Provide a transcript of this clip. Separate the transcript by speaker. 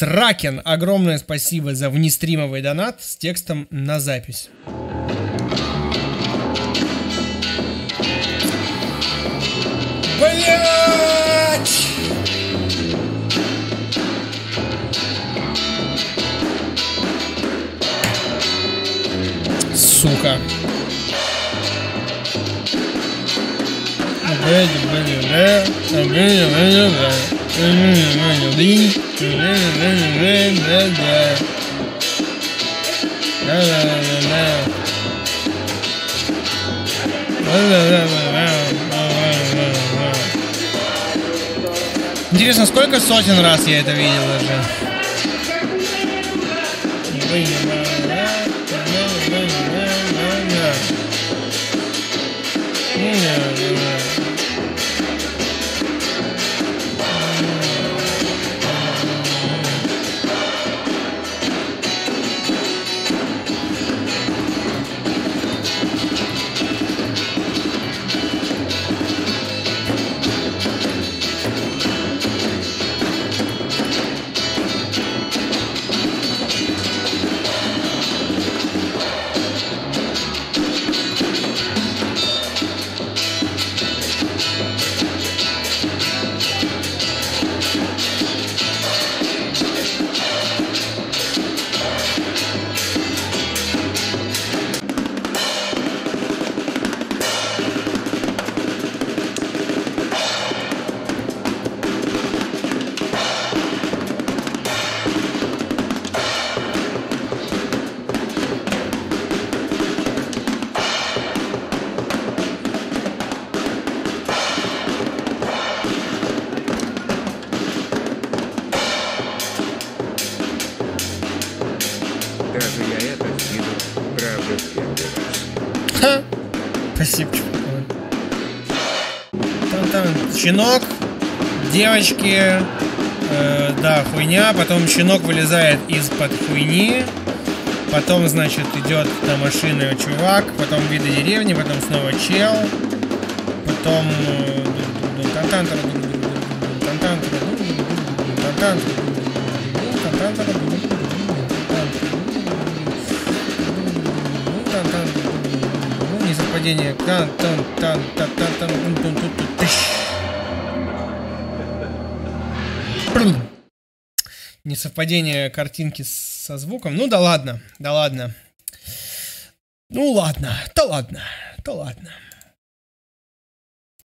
Speaker 1: Сракен, огромное спасибо за внестримовый донат с текстом на запись. Блять! Сука. Интересно, сколько сотен раз я это видел уже? Спасибо. Там щенок, девочки, да, хуйня, потом щенок вылезает из-под хуйни, потом, значит, идет на машины чувак, потом виды деревни, потом снова чел, потом несовпадение. Несовпадение картинки со звуком. Ну да ладно, да ладно. Ну ладно, да ладно, да ладно.